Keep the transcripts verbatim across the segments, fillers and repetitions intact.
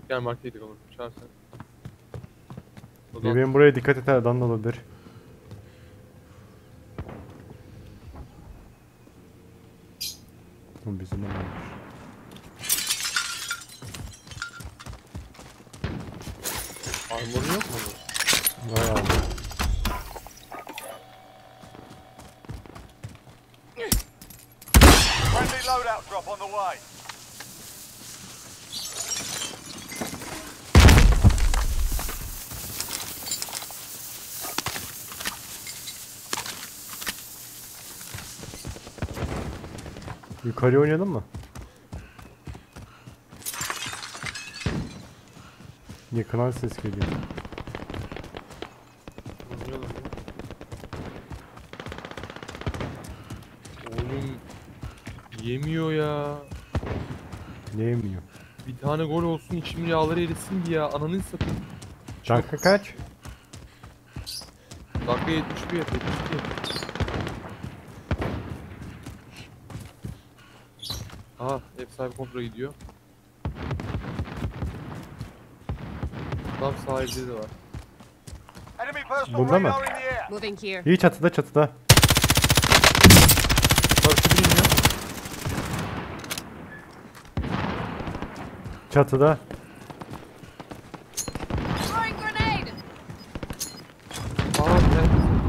Gel markete gidelim olur. Çağırsan. Benim buraya dikkat et, adam da olabilir. Bu bizim olmuş. Armor'un yok mu? Vay abi. Friendly loadout drop on the way. Yukarı oynayalım mı? Yakınan ses geliyor. Oynayalım. Oğlum yemiyor ya. Ne yemiyor? Bir tane gol olsun içim yağları erisin diye ya. Ananı satayım. Dakika kaç? Dakika yetmiş bir yetmiş iki. Aha ev sahibi kontrola gidiyor. Tam sahilde de var. Enemy personal Burada mı? radar in the air. Moving here. İyi, çatıda çatıda. Barış'ı bilmiyor. Çatıda. Throwing grenade. Aa evet.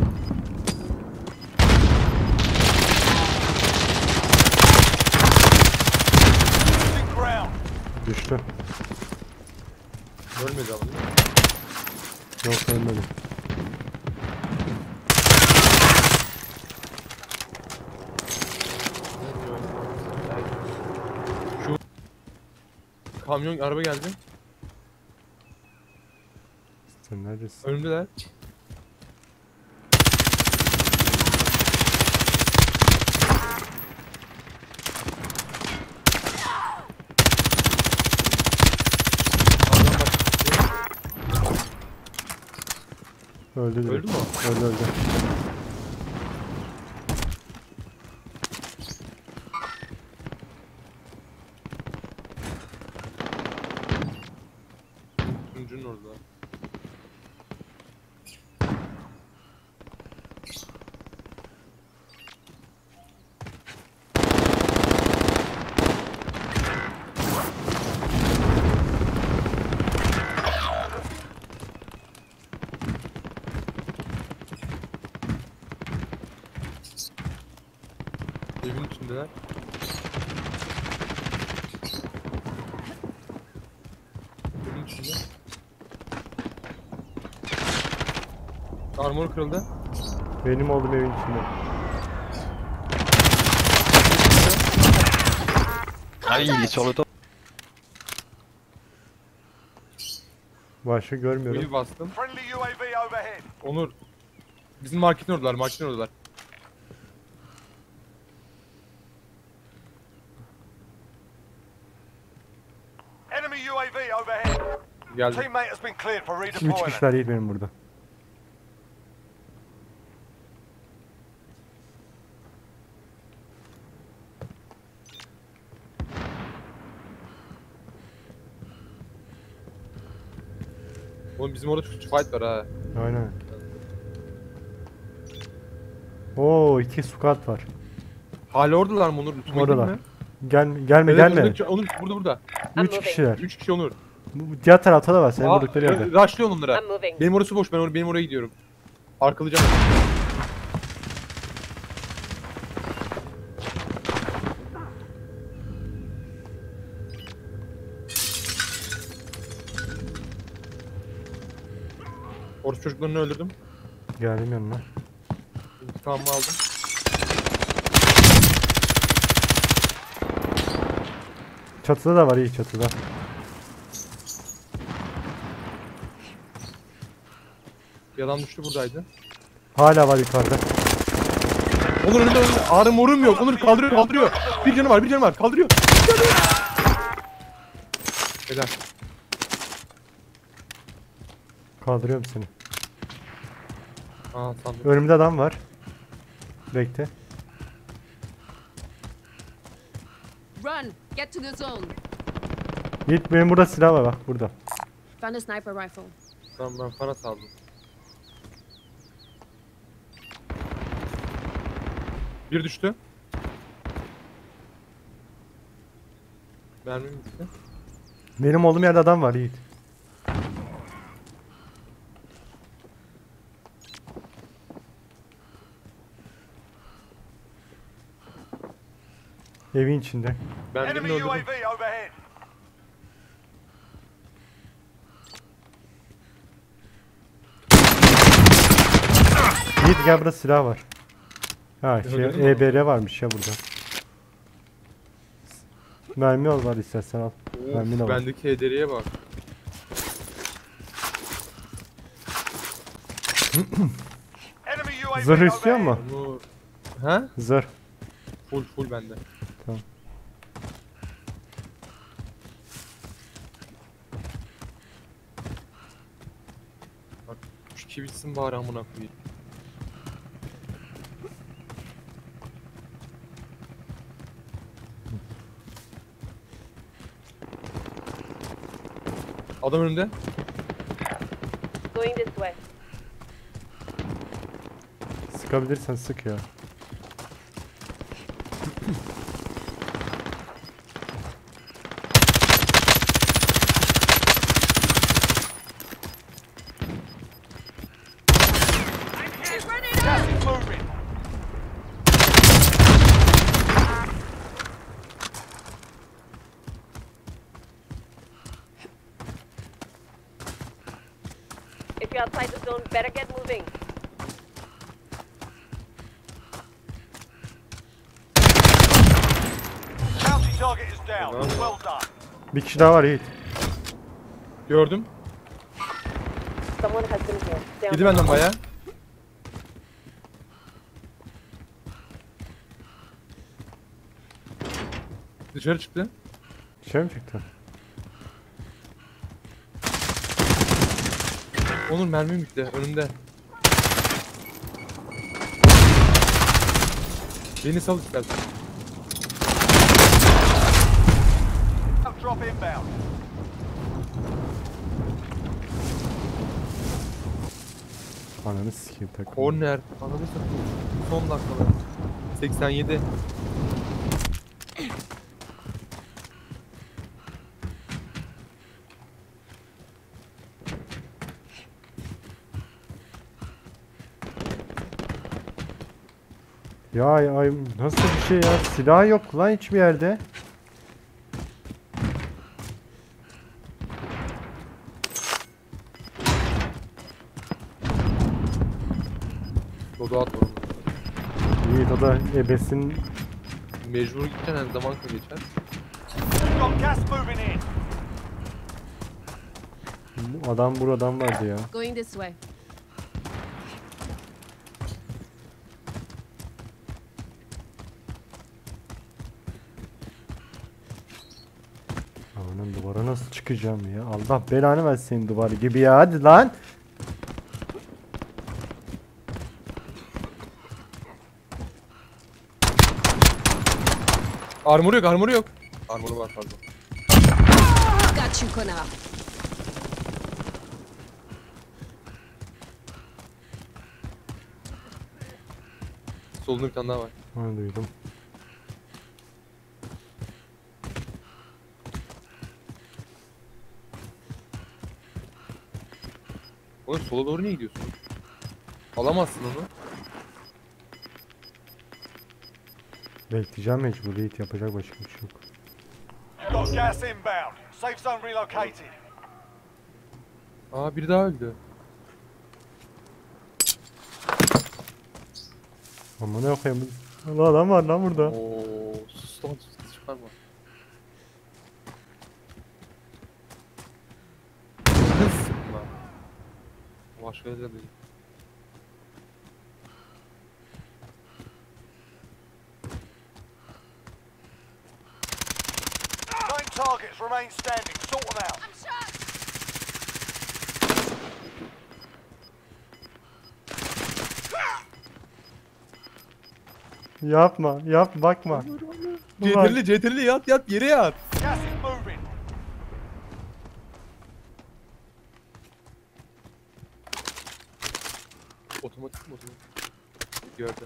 Losing ground. Düştü. Ölmedi ama değil mi? Yok, ölmedi. Şu kamyon araba geldi. Sen neredesin? Önümdeler. Adam bak. Öldü direkt. Öldü mü o? Öldü öldü. Tuncunun orada. Evin içindeler. Evin içinde. Armor kırıldı. Benim oldum evin içinde. Ah, il est sur le top. Başka görmüyorum. Beni bastım. Friendly U A V overhead. Onur. Bizim marketin oradalar, marketin oradalar. Enemy U A V overhead. Geldi. Teammate has been cleared for Üç redeployment. kişiler değil benim burada. Oğlum bizim orada fight var ha. Aynen. Oo, iki squad var. Hala oradalar mı Onur? Lütfen Oradalar. gitme. Gel, gelme Evet, gelme. buradaki- Onur burada burada. Üç kişiler. Üç kişi Onur. Bu diğer tarafta da var. Senin Aa, vurdukları yerde. Rushlıyor onlara. I'm moving. Benim orası boş. Ben or benim oraya gidiyorum. Arkalayacağım. Orası çocuklarını öldürdüm. Geldim yanına. İntikamımı aldım. Çatıda da var, iyi çatıda. Bir adam düştü buradaydı. Hala var yukarıda. Onur önünde önünde. Ağrım morum yok. Onur kaldırıyor kaldırıyor. Bir canı var bir canı var. Kaldırıyor. Helal. Kaldırıyorum seni. Aa sandım. Önümde adam var. Bekle. Run. Get to the zone. Yiğit benim burada silah var bak burada. Found a sniper rifle. Tamam ben para saldım. Bir düştü. Mermim bitti. Benim olduğum yerde adam var Yiğit. Evin içinde. Ben Enemy birini U A öldürdüm. V overhead. Yiğit gel burada silah var. Ha şey Öldürdün mü? E B R varmış ya burada. Mermi al var istersen al. Mermi de Of, var. bendeki hederiye bak. Enemy U A V Zırh istiyor overhead. mu? Onur. Ha? Zırh. Full full bende. Tamam. Bak şu iki bitsin bari amına koyayım. Adam önünde. Going this way. Sıkabilirsen sık ya. Gas is moving. If you're outside the zone, better get moving. Bounty target is down. Tamam. Well done. Bir kişi daha var Yiğit. Gördüm. Someone has been here. Stay on Yedi benden baya. Dışarı çıktı. Şey mi çıktı? Onur mermim bitti önümde. Beni sal istersen. Drop inbound. Ananı sikeyim takım. Corner. Ananı satayım. Son dakikalar. seksen yedi. Ya ay, ay nasıl bir şey ya? Silah yok lan hiçbir yerde. Dodo at onu. Yiğit o da ebesin. Mecbur gideceksin her zaman ka geçer. Got gas moving in. Adam buradan vardı ya. Going this way. Amanın duvara nasıl çıkacağım ya? Allah belanı versin duvarı gibi ya. Hadi lan. Armoru yok, armoru yok. Armoru var pardon. Got you, Connor. Solunda bir tane daha var. Ha, duydum. Oğlum sola doğru niye gidiyorsun? Alamazsın onu. Bekleyeceğim mecbur Yiğit, yapacak başka bir şey yok. Got gas inbound. Safe zone relocated. Aa biri daha öldü. Ama ne okuyayım? Allah adam var lan burada. Oo sus lan sus çıkarma. Ne sıkma. Başka yerde değil. Nine targets remain standing. Sort them out. Yapma, yap bakma. Ulan, Cetirli cetirli yat yat yere yat. Gas is moving. Otomatik mi otomatik? Gördüm.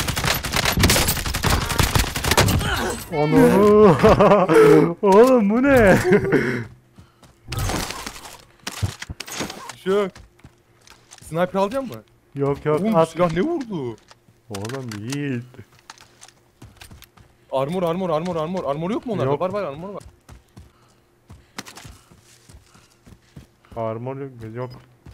Onu. Oğlum bu ne? Şu. Sniper alacak mı? Yok yok Oğlum at. silah ne vurdu? Oğlum Yiğit. Armor armor armor armor. Armor yok mu onlarda? Yok. Var var armor var. Armor yok. Yok.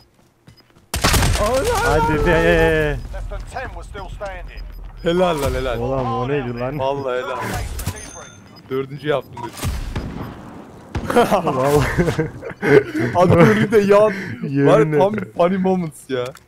Ana! Hadi be. Less than ten were still standing. Helal lan helal. Oğlum o neydi lan? Vallahi helal. Case for debrief. Dördüncü yaptım dedim. Vallahi. Adam önünde yan. Var Yemin tam ederim. funny moments ya.